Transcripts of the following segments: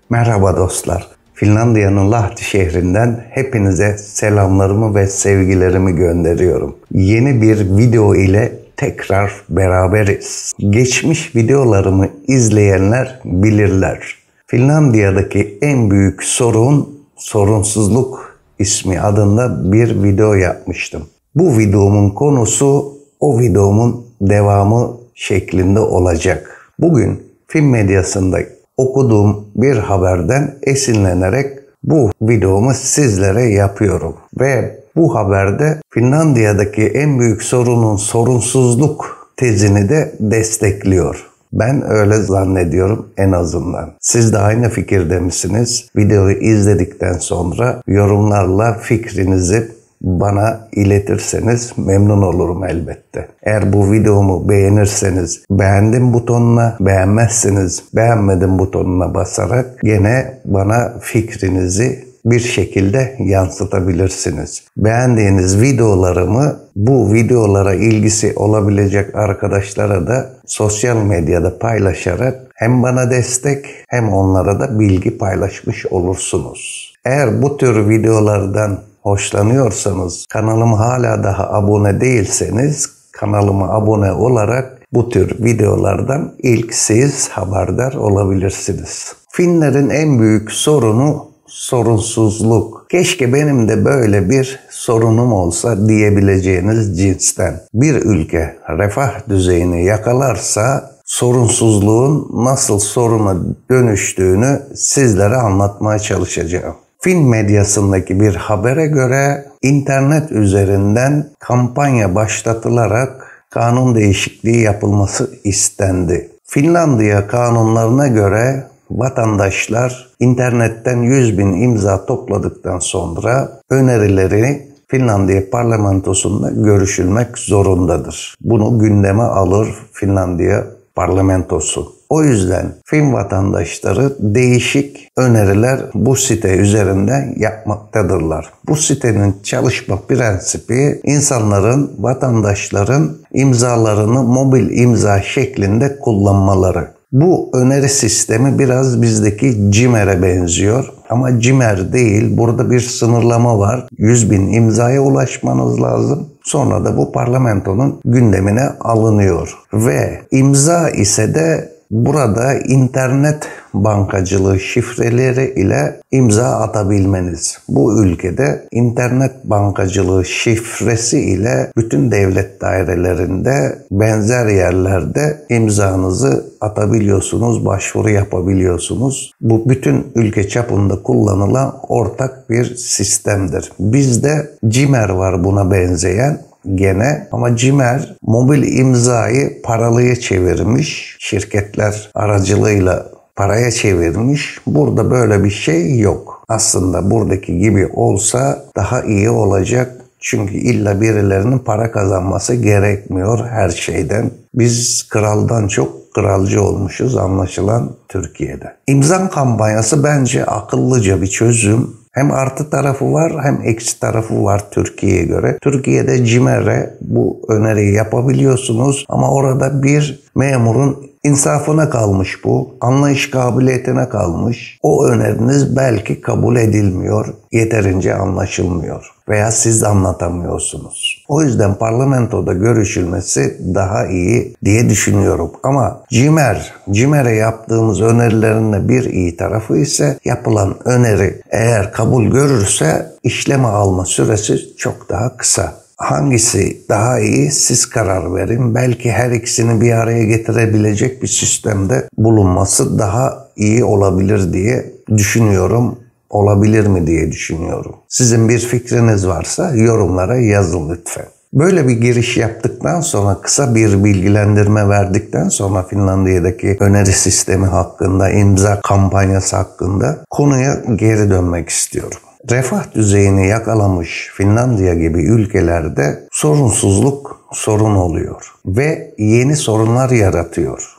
Merhaba dostlar. Finlandiya'nın Lahti şehrinden hepinize selamlarımı ve sevgilerimi gönderiyorum. Yeni bir video ile tekrar beraberiz. Geçmiş videolarımı izleyenler bilirler. Finlandiya'daki en büyük sorun sorunsuzluk ismi adında bir video yapmıştım. Bu videomun konusu o videomun devamı şeklinde olacak. Bugün film medyasında okuduğum bir haberden esinlenerek bu videomu sizlere yapıyorum. Ve bu haberde Finlandiya'daki en büyük sorunun sorunsuzluk tezini de destekliyor. Ben öyle zannediyorum en azından. Siz de aynı fikirde misiniz? Videoyu izledikten sonra yorumlarla fikrinizi bana iletirseniz memnun olurum elbette. Eğer bu videomu beğenirseniz beğendim butonuna, beğenmezseniz beğenmedim butonuna basarak gene bana fikrinizi bir şekilde yansıtabilirsiniz. Beğendiğiniz videolarımı bu videolara ilgisi olabilecek arkadaşlara da sosyal medyada paylaşarak hem bana destek hem onlara da bilgi paylaşmış olursunuz. Eğer bu tür videolardan hoşlanıyorsanız, kanalıma hala daha abone değilseniz kanalıma abone olarak bu tür videolardan ilk siz haberdar olabilirsiniz. Finlerin en büyük sorunu sorunsuzluk. Keşke benim de böyle bir sorunum olsa diyebileceğiniz cinsten. Bir ülke refah düzeyini yakalarsa sorunsuzluğun nasıl soruna dönüştüğünü sizlere anlatmaya çalışacağım. Film medyasındaki bir habere göre internet üzerinden kampanya başlatılarak kanun değişikliği yapılması istendi. Finlandiya kanunlarına göre vatandaşlar internetten 100.000 imza topladıktan sonra önerileri Finlandiya parlamentosunda görüşülmek zorundadır. Bunu gündeme alır Finlandiya parlamentosu. O yüzden Fin vatandaşları değişik öneriler bu site üzerinden yapmaktadırlar. Bu sitenin çalışma prensibi insanların, vatandaşların imzalarını mobil imza şeklinde kullanmaları. Bu öneri sistemi biraz bizdeki CİMER'e benziyor. Ama CİMER değil, burada bir sınırlama var. 100.000 imzaya ulaşmanız lazım. Sonra da bu parlamentonun gündemine alınıyor. Ve imza ise de burada internet bankacılığı şifreleri ile imza atabilmeniz. Bu ülkede internet bankacılığı şifresi ile bütün devlet dairelerinde benzer yerlerde imzanızı atabiliyorsunuz, başvuru yapabiliyorsunuz. Bu bütün ülke çapında kullanılan ortak bir sistemdir. Bizde CİMER var buna benzeyen. Gene ama CİMER mobil imzayı paralıya çevirmiş, şirketler aracılığıyla paraya çevirmiş. Burada böyle bir şey yok. Aslında buradaki gibi olsa daha iyi olacak. Çünkü illa birilerinin para kazanması gerekmiyor her şeyden. Biz kraldan çok kralcı olmuşuz anlaşılan Türkiye'de. İmza kampanyası bence akıllıca bir çözüm. Hem artı tarafı var hem eksi tarafı var Türkiye'ye göre. Türkiye'de CİMER'e bu öneriyi yapabiliyorsunuz ama orada bir memurun insafına kalmış bu. Anlayış kabiliyetine kalmış. O öneriniz belki kabul edilmiyor. Yeterince anlaşılmıyor. Veya siz anlatamıyorsunuz. O yüzden parlamentoda görüşülmesi daha iyi diye düşünüyorum. Ama CİMER'e yaptığımız önerilerin de bir iyi tarafı ise yapılan öneri eğer kabul görürse işleme alma süresi çok daha kısa. Hangisi daha iyi siz karar verin. Belki her ikisini bir araya getirebilecek bir sistemde bulunması daha iyi olabilir diye düşünüyorum. Olabilir mi diye düşünüyorum. Sizin bir fikriniz varsa yorumlara yazın lütfen. Böyle bir giriş yaptıktan sonra kısa bir bilgilendirme verdikten sonra Finlandiya'daki öneri sistemi hakkında, imza kampanyası hakkında konuya geri dönmek istiyorum. Refah düzeyini yakalamış Finlandiya gibi ülkelerde sorunsuzluk sorun oluyor ve yeni sorunlar yaratıyor.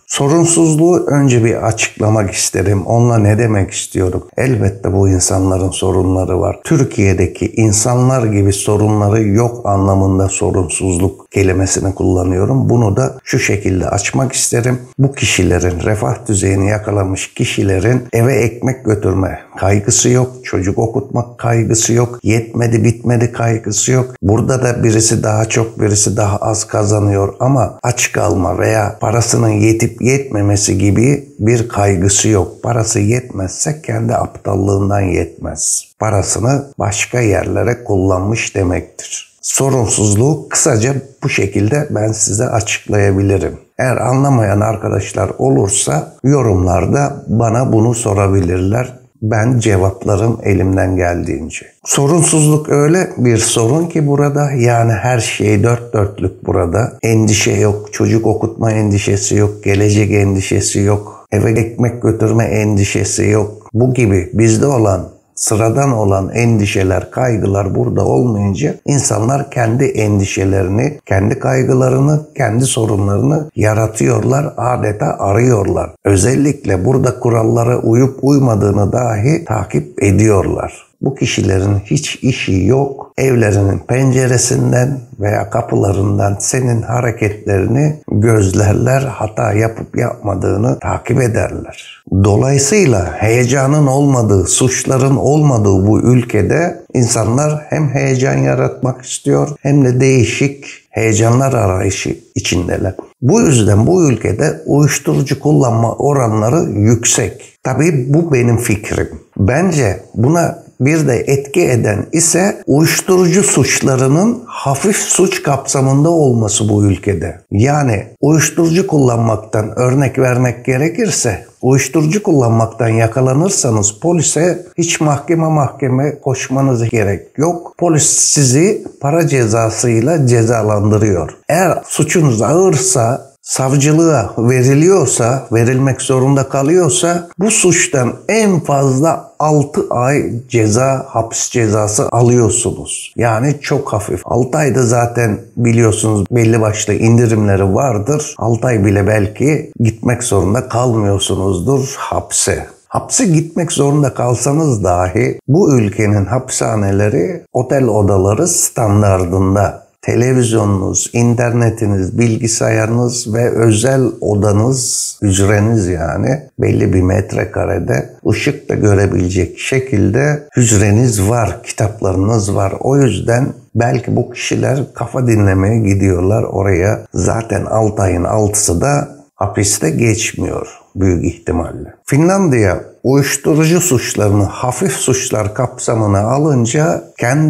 Sorunsuzluğu önce bir açıklamak isterim. Onunla ne demek istiyorum? Elbette bu insanların sorunları var. Türkiye'deki insanlar gibi sorunları yok anlamında sorunsuzluk kelimesini kullanıyorum. Bunu da şu şekilde açmak isterim. Bu kişilerin, refah düzeyini yakalamış kişilerin eve ekmek götürme kaygısı yok. Çocuk okutmak kaygısı yok. Yetmedi bitmedi kaygısı yok. Burada da birisi daha çok birisi daha az kazanıyor ama aç kalma veya parasının yetip yetmemesi gibi bir kaygısı yok. Parası yetmezse kendi aptallığından yetmez. Parasını başka yerlere kullanmış demektir. Sorunsuzluğu kısaca bu şekilde ben size açıklayabilirim. Eğer anlamayan arkadaşlar olursa yorumlarda bana bunu sorabilirler. Ben cevaplarım elimden geldiğince. Sorunsuzluk öyle bir sorun ki burada, yani her şey dört dörtlük burada. Endişe yok, çocuk okutma endişesi yok, gelecek endişesi yok, eve ekmek götürme endişesi yok. Bu gibi bizde olan, sıradan olan endişeler, kaygılar burada olmayınca insanlar kendi endişelerini, kendi kaygılarını, kendi sorunlarını yaratıyorlar, adeta arıyorlar. Özellikle burada kurallara uyup uymadığını dahi takip ediyorlar. Bu kişilerin hiç işi yok. Evlerinin penceresinden veya kapılarından senin hareketlerini gözlerler, hata yapıp yapmadığını takip ederler. Dolayısıyla heyecanın olmadığı, suçların olmadığı bu ülkede insanlar hem heyecan yaratmak istiyor hem de değişik heyecanlar arayışı içindeler. Bu yüzden bu ülkede uyuşturucu kullanma oranları yüksek. Tabii bu benim fikrim. Bence buna bir de etki eden ise uyuşturucu suçlarının hafif suç kapsamında olması bu ülkede. Yani uyuşturucu kullanmaktan örnek vermek gerekirse, uyuşturucu kullanmaktan yakalanırsanız polise hiç mahkeme koşmanız gerek yok. Polis sizi para cezasıyla cezalandırıyor. Eğer suçunuz ağırsa, savcılığa veriliyorsa, verilmek zorunda kalıyorsa bu suçtan en fazla 6 ay hapis cezası alıyorsunuz. Yani çok hafif. 6 ayda zaten biliyorsunuz belli başlı indirimleri vardır. 6 ay bile belki gitmek zorunda kalmıyorsunuzdur hapse. Hapse gitmek zorunda kalsanız dahi bu ülkenin hapishaneleri otel odaları standardında. Televizyonunuz, internetiniz, bilgisayarınız ve özel odanız, hücreniz yani belli bir metrekarede ışık da görebilecek şekilde hücreniz var, kitaplarınız var. O yüzden belki bu kişiler kafa dinlemeye gidiyorlar oraya. Zaten 6 ayın 6'sı da hapiste geçmiyor büyük ihtimalle. Finlandiya uyuşturucu suçlarını hafif suçlar kapsamına alınca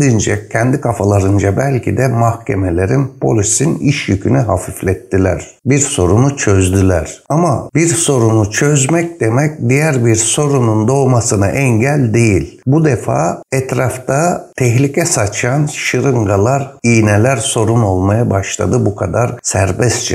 kendi kafalarınca belki de mahkemelerin, polisin iş yükünü hafiflettiler. Bir sorunu çözdüler. Ama bir sorunu çözmek demek diğer bir sorunun doğmasına engel değil. Bu defa etrafta tehlike saçan şırıngalar, iğneler sorun olmaya başladı. Bu kadar serbestçe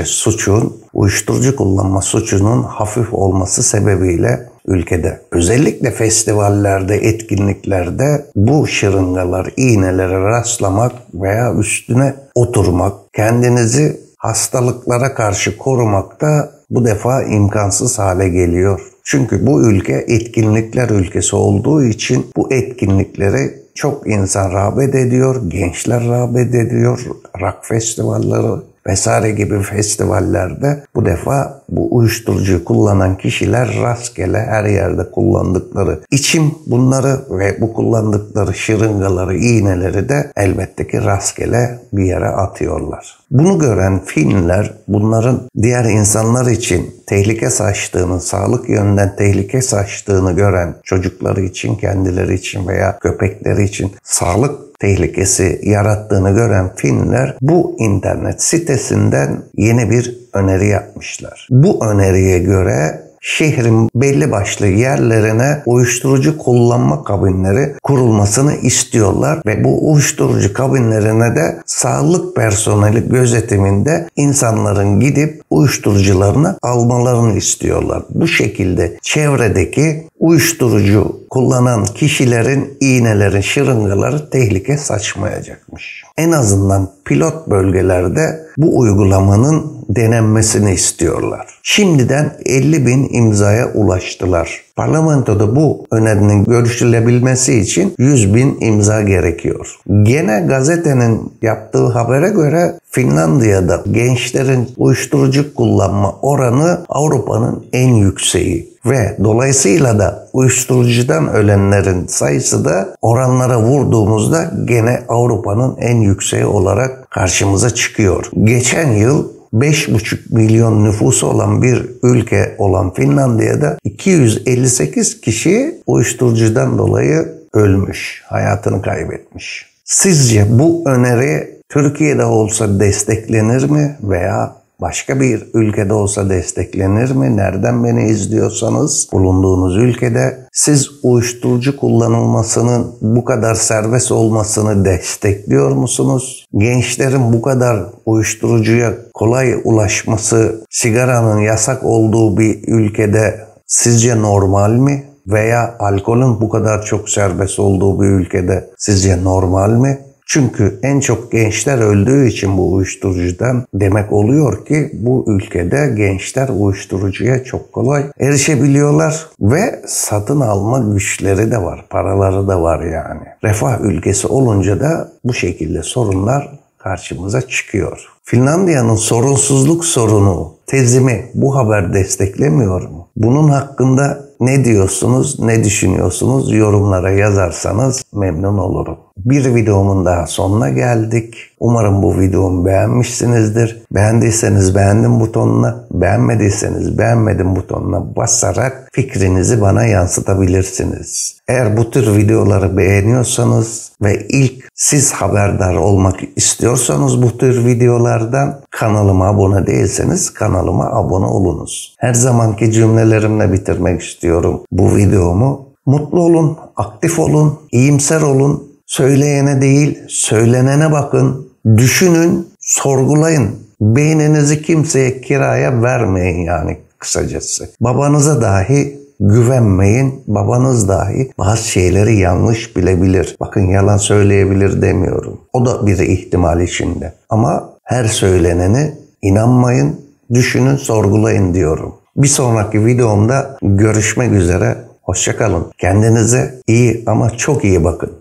uyuşturucu kullanma suçunun hafif olması sebebiyle ülkede. Özellikle festivallerde, etkinliklerde bu şırıngalar, iğnelere rastlamak veya üstüne oturmak, kendinizi hastalıklara karşı korumak da bu defa imkansız hale geliyor. Çünkü bu ülke etkinlikler ülkesi olduğu için bu etkinlikleri çok insan rağbet ediyor, gençler rağbet ediyor, rock festivalleri vesaire gibi festivallerde bu defa bu uyuşturucu kullanan kişiler rastgele her yerde kullandıkları içim bunları ve bu kullandıkları şırıngaları, iğneleri de elbette ki rastgele bir yere atıyorlar. Bunu gören Finler bunların diğer insanlar için tehlike saçtığını, sağlık yönünden tehlike saçtığını gören çocukları için, kendileri için veya köpekleri için sağlık tehlikesi yarattığını gören Finler bu internet sitesinden yeni bir öneri yapmışlar. Bu öneriye göre şehrin belli başlı yerlerine uyuşturucu kullanma kabinleri kurulmasını istiyorlar ve bu uyuşturucu kabinlerine de sağlık personeli gözetiminde insanların gidip uyuşturucularını almalarını istiyorlar. Bu şekilde çevredeki uyuşturucu kullanan kişilerin iğneleri, şırıngaları tehlike saçmayacakmış. en azından pilot bölgelerde bu uygulamanın denenmesini istiyorlar. Şimdiden 50.000 imzaya ulaştılar. Parlamentoda bu önerinin görüşülebilmesi için 100.000 imza gerekiyor. Gene gazetenin yaptığı habere göre Finlandiya'da gençlerin uyuşturucu kullanma oranı Avrupa'nın en yükseği ve dolayısıyla da uyuşturucudan ölenlerin sayısı da oranlara vurduğumuzda gene Avrupa'nın en yükseği olarak karşımıza çıkıyor. Geçen yıl 5,5 milyon nüfusu olan bir ülke olan Finlandiya'da 258 kişi uyuşturucudan dolayı ölmüş, hayatını kaybetmiş. Sizce bu öneri Türkiye'de olsa desteklenir mi veya başka bir ülkede olsa desteklenir mi? Nereden beni izliyorsanız bulunduğunuz ülkede siz uyuşturucu kullanılmasının bu kadar serbest olmasını destekliyor musunuz? Gençlerin bu kadar uyuşturucuya kolay ulaşması, sigaranın yasak olduğu bir ülkede sizce normal mi? Veya alkolün bu kadar çok serbest olduğu bir ülkede sizce normal mi? Çünkü en çok gençler öldüğü için bu uyuşturucudan demek oluyor ki bu ülkede gençler uyuşturucuya çok kolay erişebiliyorlar ve satın alma güçleri de var, paraları da var yani. Refah ülkesi olunca da bu şekilde sorunlar karşımıza çıkıyor. Finlandiya'nın sorunsuzluk sorunu tezimi bu haber desteklemiyor mu? Bunun hakkında ne diyorsunuz, ne düşünüyorsunuz? Yorumlara yazarsanız memnun olurum. Bir videomun daha sonuna geldik. Umarım bu videomu beğenmişsinizdir. Beğendiyseniz beğendim butonuna, beğenmediyseniz beğenmedim butonuna basarak fikrinizi bana yansıtabilirsiniz. Eğer bu tür videoları beğeniyorsanız ve ilk siz haberdar olmak istiyorsanız bu tür videolardan kanalıma abone değilseniz kanalıma abone olunuz. Her zamanki cümlelerimle bitirmek istiyorum bu videomu. Mutlu olun, aktif olun, iyimser olun. Söyleyene değil, söylenene bakın. Düşünün, sorgulayın. Beyninizi kimseye kiraya vermeyin yani kısacası. Babanıza dahi güvenmeyin. Babanız dahi bazı şeyleri yanlış bilebilir. Bakın yalan söyleyebilir demiyorum. O da bir ihtimal içinde. Ama her söylenene inanmayın, düşünün, sorgulayın diyorum. Bir sonraki videomda görüşmek üzere. Hoşça kalın. Kendinize iyi ama çok iyi bakın.